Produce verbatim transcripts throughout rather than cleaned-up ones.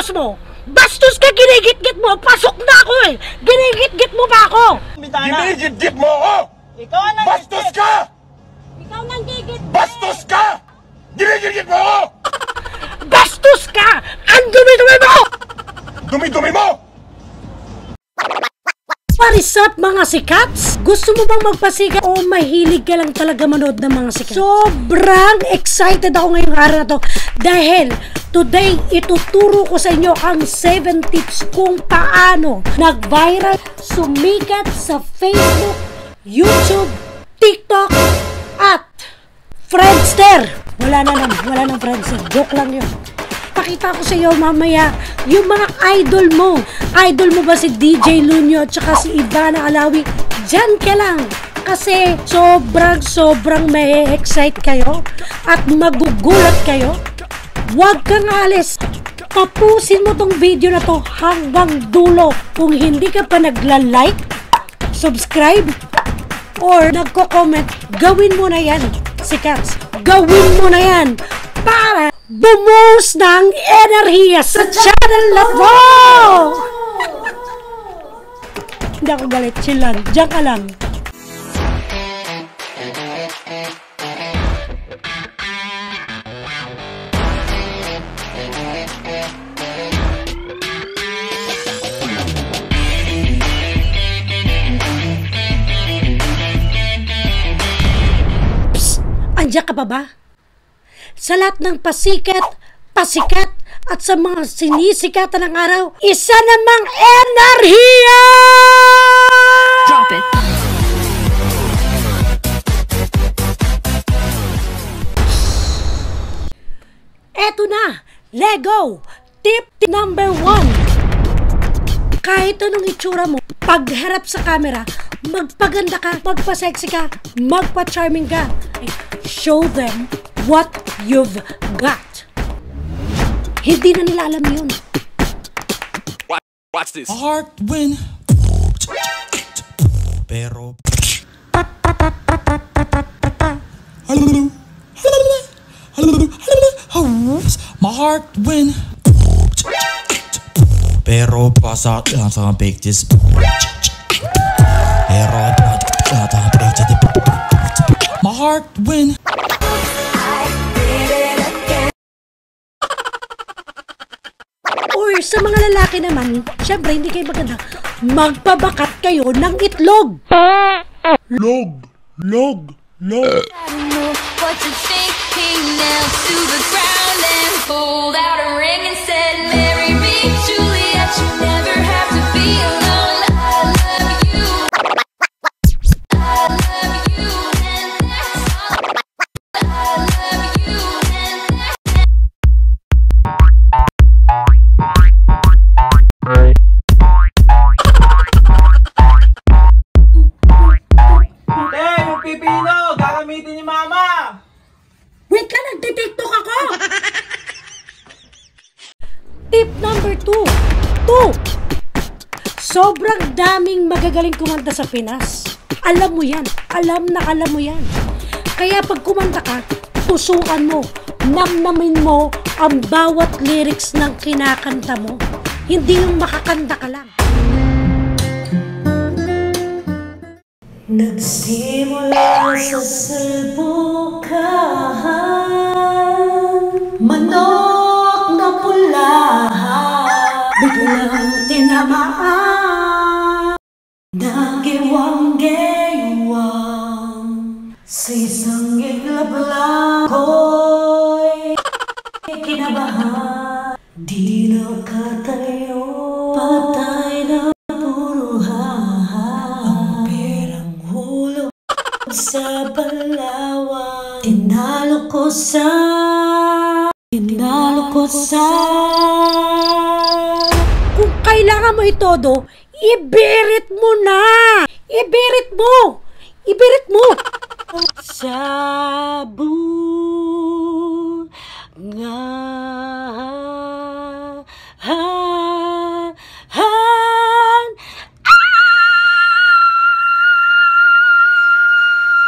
bastos mo! Bastos ka, ginigit-git mo! Pasok na ako eh! Ginigit-git mo ba ako? Ginigit-git mo ako! Ikaw ang nang bastos ka! Ikaw nang gigit! Bastos ka! Ginigit-git mo ako! Bastos ka! Ang dumi-dumi mo! Dumi-dumi mo! What is up mga sikhats? Gusto mo bang magpasikat o mahilig ka lang talaga manood ng mga sikhats? Sobrang excited ako ngayong araw na to dahil today ituturo ko sa inyo ang seven tips kung paano nag-viral, sumikat sa Facebook, YouTube, TikTok at Friendster. Wala na naman, wala nang Friendster. Joke lang yun. Pakita ko sa iyo mamaya yung mga idol mo. Idol mo ba si D J Loonyo at saka si Ivana Alawi? Diyan ka lang. Kasi sobrang sobrang may excite kayo at magugulat kayo. Huwag kang alis. Tapusin mo tong video na to hanggang dulo. Kung hindi ka pa nagla-like, subscribe, or nagko-comment, gawin mo na yan, SiKhatz. Gawin mo na yan para bumuhos ng enerhiya sa channel na to! Hindi ako galit, chill lang. Diyan ka lang. Psst! Andiyan ka pa ba? Sa lahat ng pasikat, pasikat, at sa mga sinisikatan ng araw, isa namang enerhiya! Drop it. Eto na! Lego! Tip, tip number one. Kahit anong itsura mo, pagharap sa camera, magpaganda ka, magpa-sexy ka, magpa-charming ka. Show them what you've got. Hindi na nila alam yun. Watch this. Heart win. Pero my heart win. Pero pasa sa bake this. Pero my heart win. Or sa mga lalaki naman, syempre hindi kayo maganda, magpabakat kayo ng itlog. Log! Log! Log! What you thinking now to the ground and pulled out a ring and said, marry me, Juliet, you never have to be alone. I love you. I love you and that's all. I love you and that's Eh, yung pipino! Gagamitin ni mama! Wait lang, nagtitiktok ako! Tip number two. Two. Sobrang daming magagaling kumanta sa Pinas. Alam mo yan. Alam na alam mo yan. Kaya pag kumanta ka, tusukan mo. Namnamin mo ang bawat lyrics ng kinakanta mo. Hindi yung makakanta ka lang. Nagsimula sa salbukahan, manok na pulahan, biglang tinamaan, nagiwang-gewang, sa isang iglap lang ko'y kinabahan, di nakatayo, patay na sa Palawan. Tinalo ko sa Tinalo ko sa Kung kailangan mo itodo, ibirit mo na! Ibirit mo! Ibirit mo! Sabu nga ha han.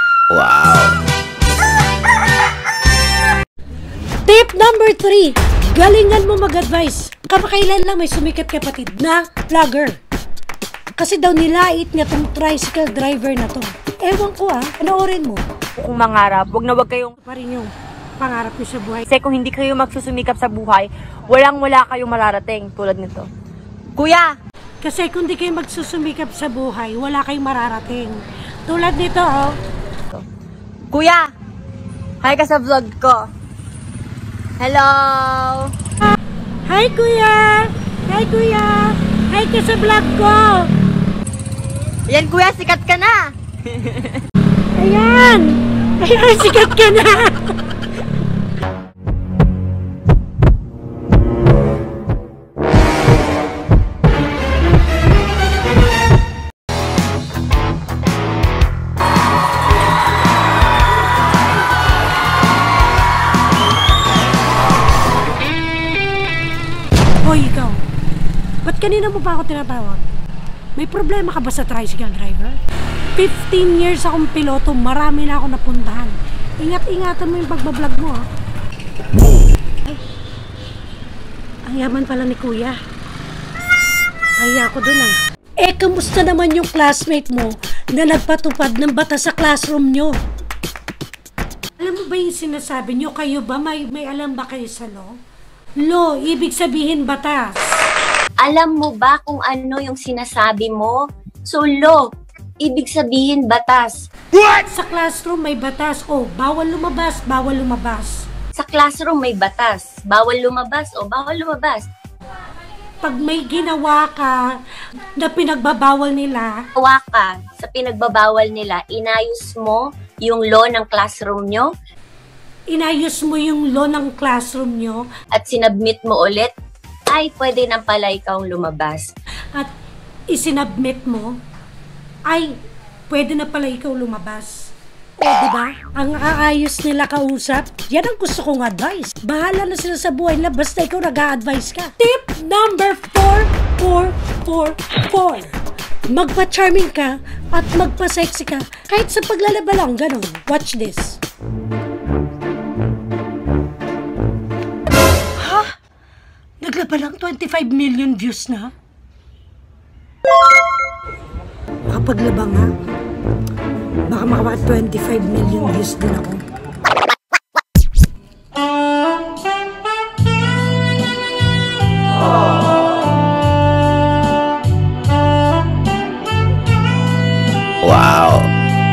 Wow. Tip number three. galingan mo mag-advise. Kamakailan lang may sumikat kapatid na vlogger. Kasi daw nilait niya tong tricycle driver na to. Ewan ko ah, panoorin mo. Kung mangarap, wag na wag kayong Pa rin yung pangarap niyo sa buhay. kasi kung hindi kayo magsusumikap sa buhay, walang wala kayong mararating tulad nito. Kuya! Kasi kung di kayo magsusumikap sa buhay, wala kayong mararating. Tulad nito oh. Kuya! Hi ka sa vlog ko. Hello! Hi kuya! Hi kuya! Hi ka sa vlog ko! Yan kuya, sikat ka na! Ayan! Ayan, sikat ka na! Hoy, ikaw. Ba't kanina mo pa ako tinatawag? May problema ka ba sa tricycle driver? fifteen years akong piloto, marami na ako napuntahan. Ingat-ingatan mo yung pagbablog mo, ha? Ay, ang yaman pala ni kuya. Kaya ako dun, ah. Eh, kamusta naman yung classmate mo na nagpatupad ng batas sa classroom nyo? Alam mo ba yung sinasabi nyo? Kayo ba? May, may alam ba kayo sa law? Law, ibig sabihin batas. Alam mo ba kung ano yung sinasabi mo? So, law, ibig sabihin batas. Sa classroom may batas. O, bawal lumabas, bawal lumabas. Sa classroom may batas. Bawal lumabas o bawal lumabas. Pag may ginawa ka na pinagbabawal nila, Hawa ka sa pinagbabawal nila, inayos mo yung law ng classroom nyo inayos mo yung law ng classroom nyo at sinubmit mo ulit, ay pwede na pala ikaw lumabas. at isinubmit mo, ay pwede na pala ikaw lumabas. O, diba? Ang aayos nila kausap, yan ang gusto kong advice. Bahala na sila sa buhay nila, basta ikaw nag-a-advise ka. Tip number four, four, four, four. Magpa-charming ka at magpa-sexy ka kahit sa paglalaba lang, ganun. Watch this. Ha? Naglaba lang twenty-five million views na? Makapaglaba nga. Baka makapag twenty-five million views din ako. Wow.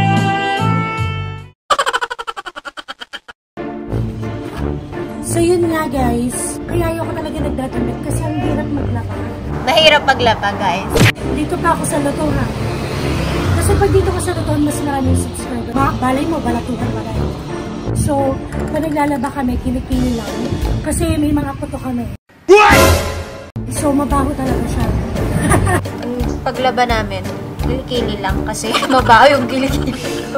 So yun nga guys, kaya ayoko talaga nagdadamit kasi ang hirap maglaba. Mahirap paglaba, guys. Dito pa ako sa luto ha. Kasi pag dito ka sa luto, mas maraming subscriber. Ba balay mo, balatuhan mo na. So, pag naglalaba kami, kilikili lang. Kasi may mga puto kami. So, mabaho talaga siya. Ang paglaba namin, kilikili lang kasi mabaho yung kilikili ko.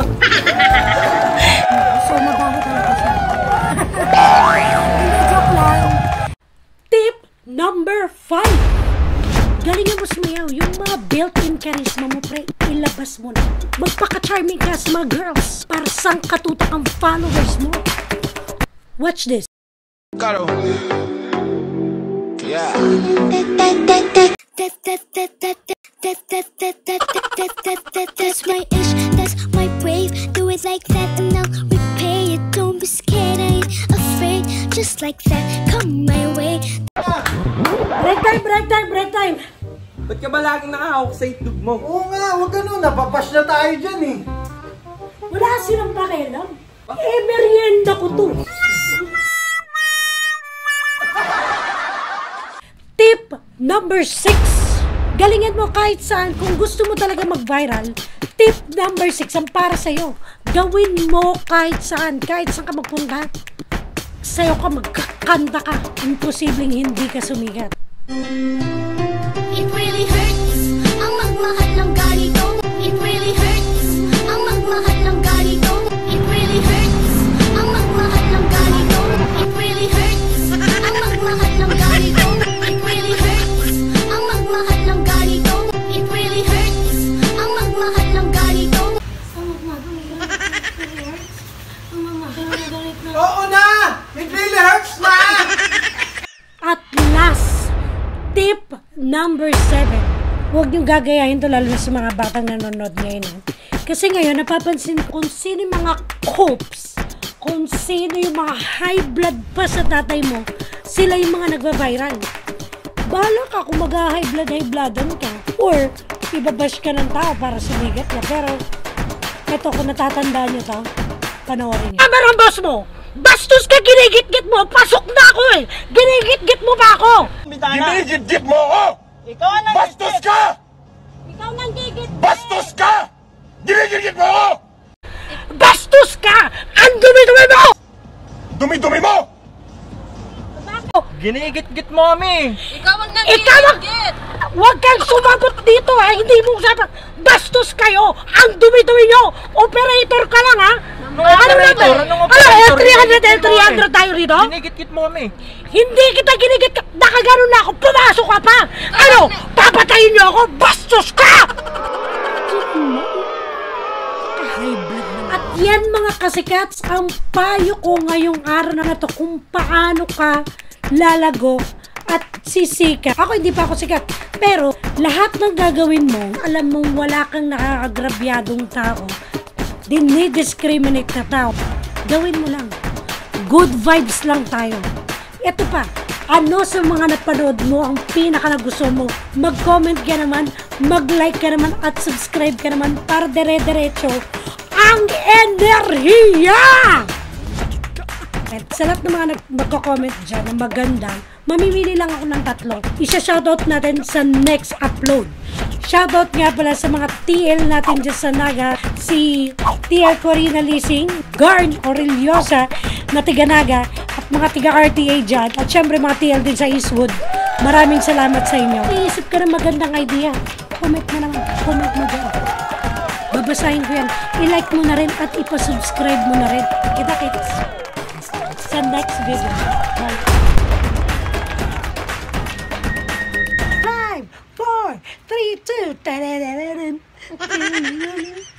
So, mabaho talaga siya. Hindi, joke lang. Tip number five. Galingan mo sumayaw. Yung mga built-in charisma mo, pre, ilabas mo na. Magpaka-charming ka sa mga girls para sang katutak ang followers mo. Watch this. Caro. Yeah. That's my ish, that's my brave. Do it like that and I'll repay it. Don't be scared, I ain't afraid. Just like that, come my way. Break time, break time, break time. Ba't ka ba laging nakahawak sa itlog mo? Oo nga, huwag ganun. Napapash na tayo dyan eh. Wala silang pakialam. Eh, merienda ko to. Tip number six. Galingan mo kahit saan. Kung gusto mo talaga mag-viral, tip number six ang para sa'yo. Gawin mo kahit saan. Kahit saan ka magpunta. Sa'yo ka magkakanta ka. Imposibleng hindi ka sumikat. It really hurts ang magmahal ng ganito. It really hurts ang magmahal ng ganito. It really hurts ang magmahal ng ganito. It really hurts ang magmahal ng ganito. It really hurts ang magmahal ng ganito. It really hurts ang magmahal ng ganito. Ang magmahal ng ganito. Ang magmahal ng ganito. Oo na! It really hurts na! Number seven. Huwag niyong gagayahin to lalo na sa mga batang nanonood ngayon. Eh. Kasi ngayon, napapansin kung sino yung mga copes, kung sino yung mga high blood pa sa tatay mo, sila yung mga nagva-viral. Bahala ka kung mag-high blood, high bloodan ka, or ibabash ka ng tao para sumigat na. Pero, eto, kung natatandaan nyo to, panoorin nyo. Amar ang boss mo! Bastos ka, ginigit-git mo! Pasok na ako eh! Ginigit-git mo ba ako? Ginigit-git mo ako! Ikaw ang Bastos ka! Ikaw nang gigit! Bastos ka! Ginigit-git mo ako! Bastos ka! Ang dumi-dumi mo! Dumi-dumi mo! Ginigit-git mo kami! Ikaw ang nang Ikaw ang... Huwag kang sumagot dito ha! Hindi mo sabi... Bastos kayo! Ang dumi-dumi nyo! Operator ka lang ha! Anong operator? Anong operator? Ano? L three hundred, L three hundred tayo rito? Ginigit-git mo kami! Hindi kita ginigit ka! Nakaganon na ako! Pumasok ka pa! Ano? Papatayin nyo ako! Bastos ka! At yan mga kasikats, ang payo ko ngayong araw na to kung paano ka lalago at sisikat. Ako hindi pa ako sikat, pero lahat ng gagawin mo, alam mong wala kang nakakagrabyadong tao, dinidiscriminate na tao, gawin mo lang. Good vibes lang tayo. Ito pa, ano sa mga napanood mo ang pinaka na gusto mo? Mag-comment ka naman, mag-like ka naman, at subscribe ka naman para dire-diretso ang enerhiya! At sa lahat ng mga magko-comment dyan na maganda, mamimili lang ako ng tatlo. Isa-shoutout natin sa next upload. Shoutout nga pala sa mga T L natin dyan sa Naga, si T L Corina Lising, Garn Aureliosa na tiga Naga, at mga tiga R T A dyan, at syempre mga T L din sa Eastwood. Maraming salamat sa inyo. Iisip ka ng magandang idea, comment mo naman, comment mo dyan. Babasahin ko yan. I-like mo na rin at ipasubscribe mo na rin. Kita-kits sa next video. Bye. five, four, three, two,